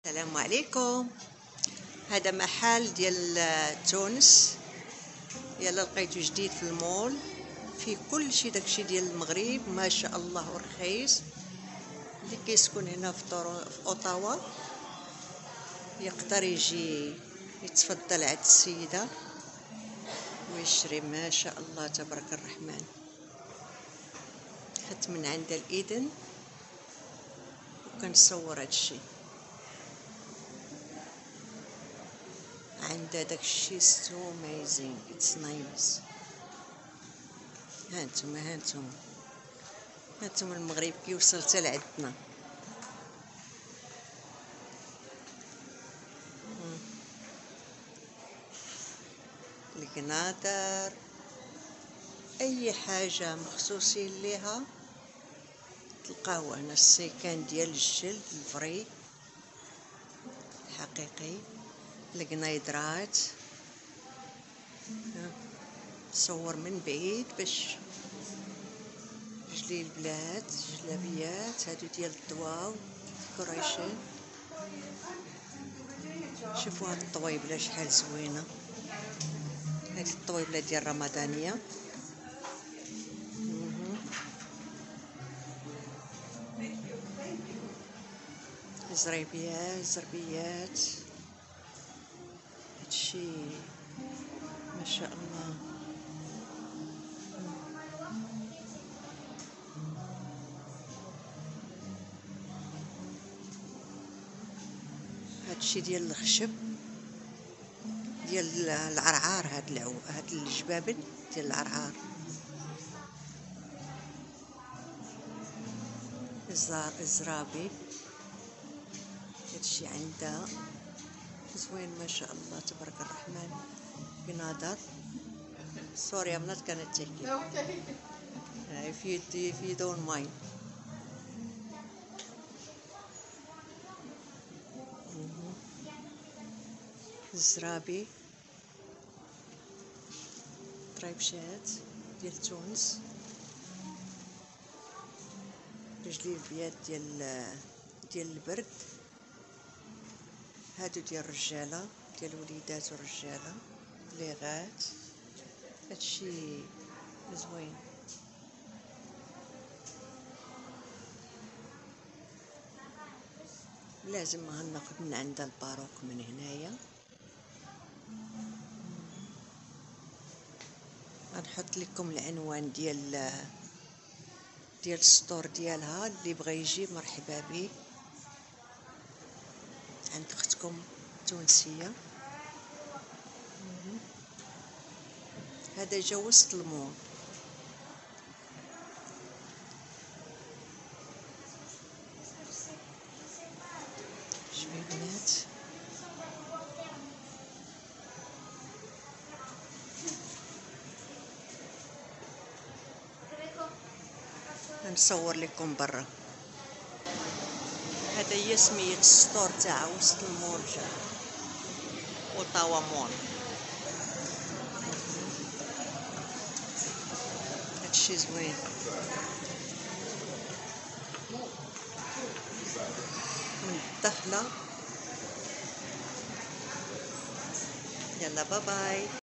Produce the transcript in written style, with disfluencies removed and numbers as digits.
السلام عليكم. هذا محل ديال تونس، يلا لقيتو جديد في المول، فيه كل شيء داكشي ديال المغرب ما شاء الله ورخيص. اللي كيسكن هنا في اوطاوا يقدر يجي يتفضل عند السيده ويشري ما شاء الله تبارك الرحمن. خدت من عند الاذن وكنصور هادشي عندها داكشي so amazing, it's nice. هانتوما المغرب كيوصل حتى لعندنا. القناطر اي حاجه مخصوصين ليها تلقاو هنا. السيكان ديال الجلد الفري الحقيقي، القنيدرات صور من بعيد باش جلي البلاد. جلابيات هادو ديال الضواو ديكوريشن. شوفوا هاد الطويبله شحال زوينه، هاد الطويبله ديال رمضانيه. زربيات هادشي ما شاء الله. هادشي ديال الخشب ديال العرعار، هاد الجبابن ديال العرعار. الزرابي هادشي عندها زوين ما شاء الله تبارك الرحمن. بنادر sorry I'm not gonna take it. Okay. If you don't mind. الزرابي طريبشات ديال تونس. الجليبيات ديال البرد. هادو ديال الرجاله، ديال الوليدات والرجاله، ليغات. هادشي زوين. لازم غناخد من عند الباروك من هنايا. غنحط لكم العنوان ديال السطور ديالها، اللي بغى يجي مرحبا به عند اختكم تونسيه. هذا جا وسط المول. شوفي بنات، نصور لكم برا. هذا هي سمية السطور تاع وسط المول، جا اوطاوا مول. هادشي زوين. من الدخلة. يلا باي باي.